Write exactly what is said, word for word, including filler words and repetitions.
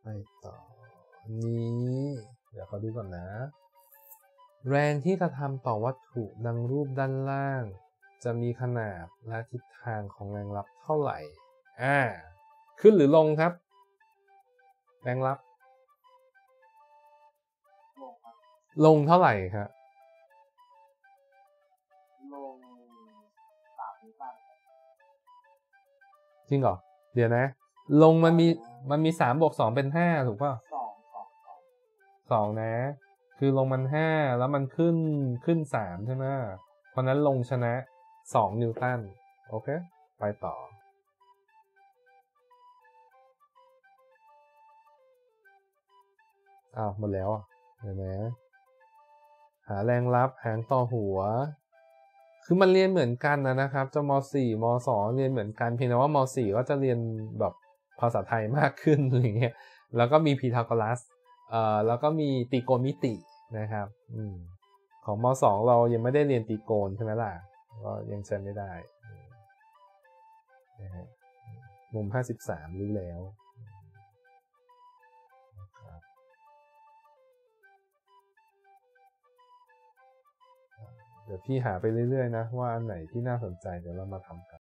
ต่อนี้เดี๋ยวขอดูก่อนนะแรงที่กระทำต่อวัตถุดังรูปด้านล่างจะมีขนาดและทิศทางของแรงรับเท่าไหร่อ่าขึ้นหรือลงครับแรงรับลงเท่าไหร่ครับลงสามนิวตันจริงเหรอเดี๋ยวนะลงมันมีมันมีสามบวกสองเป็นห้าถูกป่ะสองสองสองสองนะคือลงมันห้าแล้วมันขึ้นขึ้นสามใช่ไหมเพราะนั้นลงชนะสองนิวตันโอเคไปต่ออ้าวหมดแล้วอ่ะเดี๋ยวนะหาแรงรับหารต่อหัวคือมันเรียนเหมือนกันนะนะครับจะม.สี่ ม.สอง เรียนเหมือนกันเพียงแต่ว่าม.สี่ ก็จะเรียนแบบภาษาไทยมากขึ้นอะไรเงี้ยแล้วก็มีพีทาโกรัสเอ่อแล้วก็มีตรีโกณมิตินะครับอืมของม.สอง เรายังไม่ได้เรียนตรีโกณใช่ไหมล่ะก็ยังใช้ไม่ได้นะฮะมุมห้าสิบสามรู้แล้วนะครับเดี๋ยวพี่หาไปเรื่อยๆนะว่าอันไหนที่น่าสนใจเดี๋ยวเรามาทำกัน